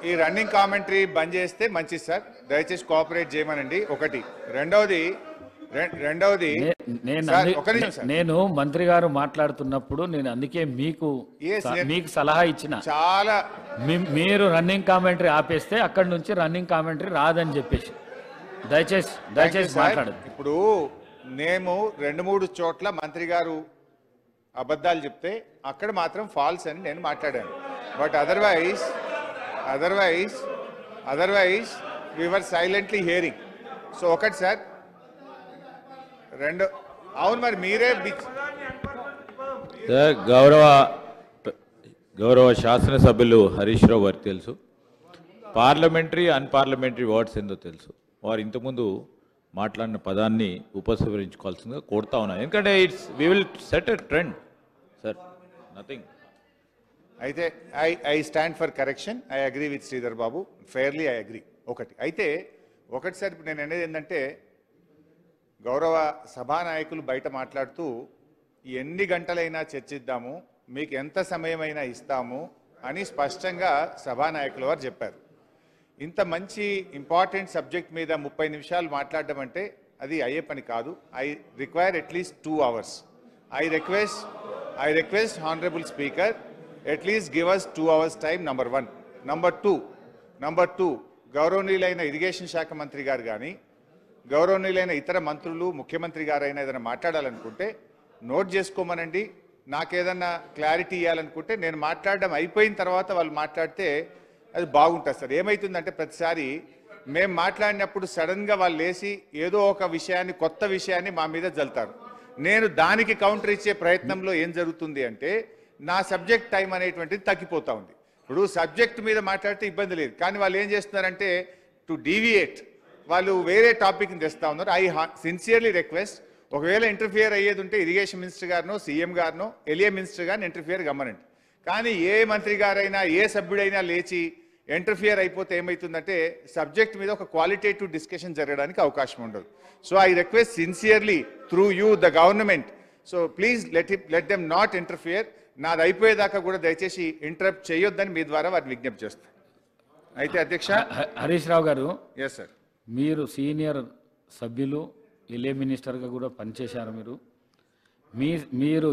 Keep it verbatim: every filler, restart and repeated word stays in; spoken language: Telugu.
ఈ రన్నింగ్ కామెంటరీ బంద్ చేస్తే మంచిది సార్. దయచేసి కోఆపరేట్ చేయమనండి. ఒకటి. రెండవది రెండవది నేను మంత్రి గారు మాట్లాడుతున్నప్పుడు నేను అందుకే మీకు మీకు సలహా ఇచ్చిన, చాలా మీరు రన్నింగ్ కామెంటరీ ఆపేస్తే అక్కడి నుంచి రన్నింగ్ కామెంటరీ రాదని చెప్పేసి దయచేసి దయచేసి మాట్లాడదు. ఇప్పుడు మేము రెండు మూడు చోట్ల మంత్రి గారు అబద్ధాలు చెప్తే అక్కడ మాత్రం ఫాల్స్ అని నేను మాట్లాడాను. But otherwise otherwise otherwise we were silently hearing. So ఒకటి సార్. రెండు అవును మరి మీరే గౌరవ గౌరవ శాసనసభ్యులు హరీష్ రావు గారికి తెలుసు, పార్లమెంటరీ అన్పార్లమెంటరీ వర్డ్స్ ఏందో తెలుసు. వారు ఇంతకుముందు మాట్లాడిన పదాన్ని ఉపసంహరించుకోవాల్సిందిగా కోరుతా ఉన్నాను. ఎందుకంటే it's we will set a trend sir, nothing. అయితే I I stand for correction. I agree with Sridhar Babu, fairly I agree. ఒకటి అయితే ఒకటి సార్, ఇప్పుడు నేను అనేది ఏంటంటే గౌరవ సభానాయకులు బయట మాట్లాడుతూ ఎన్ని గంటలైనా చర్చిద్దాము, మీకు ఎంత సమయమైనా ఇస్తాము అని స్పష్టంగా సభానాయకుల వారు చెప్పారు. ఇంత మంచి ఇంపార్టెంట్ సబ్జెక్ట్ మీద ముప్పై నిమిషాలు మాట్లాడడం అంటే అది అయ్యే పని కాదు. I require at least two hours. I request I request honourable speaker at least give us two hours time. Number one. Number two number two గౌరవనీయులైన ఇరిగేషన్ శాఖ మంత్రి గారు కానీ గౌరవనీయులైన ఇతర మంత్రులు ముఖ్యమంత్రి గారైనా ఏదైనా మాట్లాడాలనుకుంటే నోట్ చేసుకోమనండి. నాకేదన్నా క్లారిటీ ఇవ్వాలనుకుంటే నేను మాట్లాడడం అయిపోయిన తర్వాత వాళ్ళు మాట్లాడితే అది బాగుంటుంది సార్. ఏమవుతుందంటే ప్రతిసారి మేము మాట్లాడినప్పుడు సడన్గా వాళ్ళు లేచి ఏదో ఒక విషయాన్ని కొత్త విషయాన్ని మా మీద జల్తారు. నేను దానికి కౌంటర్ ఇచ్చే ప్రయత్నంలో ఏం జరుగుతుంది అంటే నా సబ్జెక్ట్ టైం అనేటువంటిది తగ్గిపోతూ ఉంది. ఇప్పుడు సబ్జెక్ట్ మీద మాట్లాడితే ఇబ్బంది లేదు, కానీ వాళ్ళు ఏం చేస్తున్నారంటే టు డీవియేట్ వాళ్ళు వేరే టాపిక్ని తెస్తూ ఉన్నారు. ఐ సిన్సియర్లీ రిక్వెస్ట్, ఒకవేళ ఇంటర్ఫియర్ అయ్యేది ఉంటే ఇరిగేషన్ మినిస్టర్ గారినో సీఎం గారినో ఎలియా మినిస్టర్ గారిని ఇంటర్ఫియర్ గమ్మనండి. కానీ ఏ మంత్రి గారైనా ఏ సభ్యుడైనా లేచి ఇంటర్ఫియర్ అయిపోతే ఏమవుతుందంటే సబ్జెక్ట్ మీద ఒక క్వాలిటేటివ్ డిస్కషన్ జరగడానికి అవకాశం ఉండదు. So I request sincerely through you the government, so please let it let them not interfere. నాది అయిపోయేదాకా కూడా దయచేసి ఇంటరప్ట్ చేయొద్దని మీ ద్వారా వారిని విజ్ఞప్తి చేస్తాను. అయితే అధ్యక్ష హరీష్ రావు గారు, ఎస్ సార్, మీరు సీనియర్ సభ్యులు, ఎల్ఏ మినిస్టర్గా కూడా పనిచేశారు. మీరు మీ మీరు